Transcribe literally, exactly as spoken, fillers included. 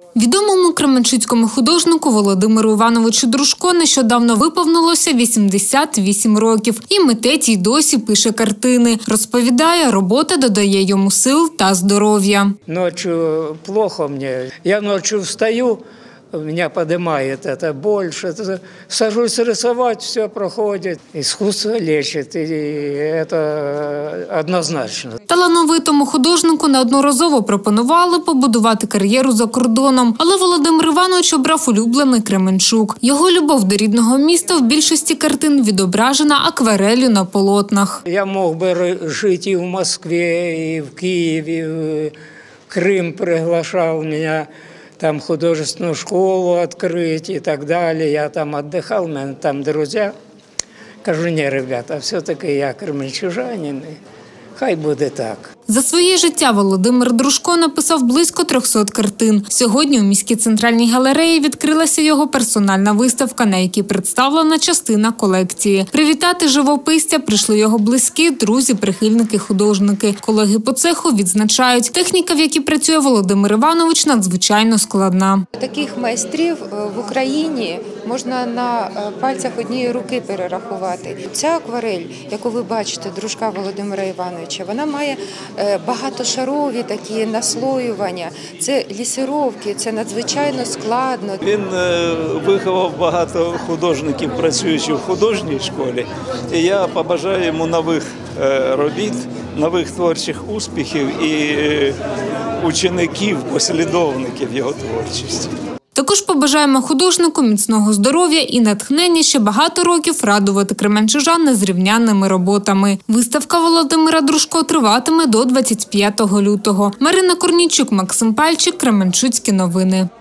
Відомому кременчуцькому художнику Володимиру Івановичу Дружко нещодавно виповнилося вісімдесят вісім років. І митець й досі пише картини. Розповідає, робота додає йому сил та здоров'я. Ночі плохо мені. Я ночі встаю, меня поднимает это больше. Сажусь рисовать, все проходит. Искусство лечит, и это однозначно. Талановитому художнику неодноразово пропонували побудувати кар'єру за кордоном. Але Володимир Іванович обрав улюблений Кременчук. Його любов до рідного міста в більшості картин відображена аквареллю на полотнах. Я мог би жити і в Москві, і в Києві, і в Крим приглашав мене. Там художественную школу открыть и так далее. Я там отдыхал, у меня там друзья. Кажу, не, ребята, все-таки я кременчужанин, хай буде так. За своє життя Володимир Дружко написав близько трьохсот картин. Сьогодні у міській центральній галереї відкрилася його персональна виставка, на якій представлена частина колекції. Привітати живописця прийшли його близькі, друзі, прихильники, художники. Колеги по цеху відзначають, техніка, в якій працює Володимир Іванович, надзвичайно складна. Таких майстрів в Україні можна на пальцях однієї руки перерахувати. Ця акварель, яку ви бачите, Дружка Володимира Івановича, вона має багатошарові такі наслоювання, це лісировки, це надзвичайно складно. Він виховав багато художників, працюючих в художній школі, і я побажаю йому нових робіт, нових творчих успіхів і учеників, послідовників його творчості. Також побажаємо художнику міцного здоров'я і натхнення ще багато років радувати кременчужан незрівнянними роботами. Виставка Володимира Дружко триватиме до двадцять п'ятого лютого. Марина Корнійчук, Максим Пальчик, Кременчуцькі новини.